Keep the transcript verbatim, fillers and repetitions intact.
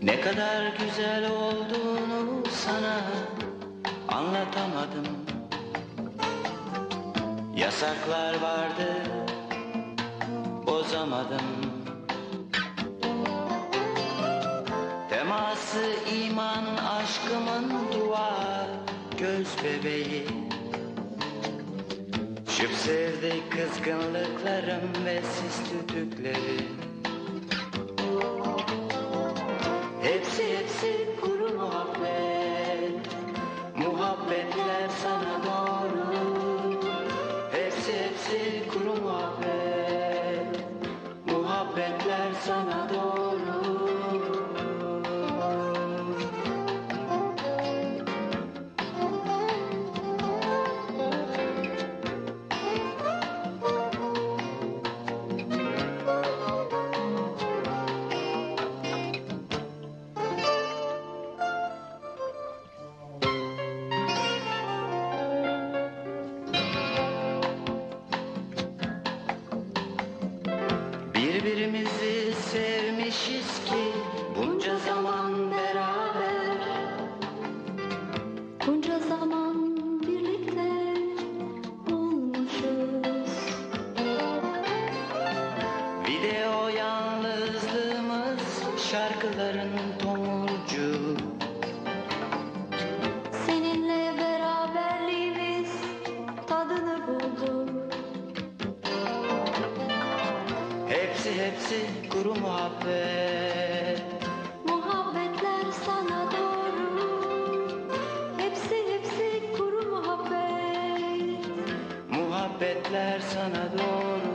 Ne kadar güzel olduğunu sana anlatamadım. Yasaklar vardı, bozamadım. Teması iman aşkımın dua göz bebeği. Şıp sevdi kızgınlıklarım ve sis tütükleri. Hepsi hepsi kuru muhabbet, muhabbetler sana doğru. Hepsi hepsi kuru muhabbet, muhabbetler sana doğru. Birbirimizi sevmişiz ki bunca zaman beraber, bunca zaman birlikte olmuşuz. Video yalnızlığımız şarkıların tomurcuğu. Seninle beraberliğimiz tadını buldu. Hepsi hepsi kuru muhabbet, Muhabbetler sana doğru. Hepsi hepsi kuru muhabbet. muhabbetler sana doğru.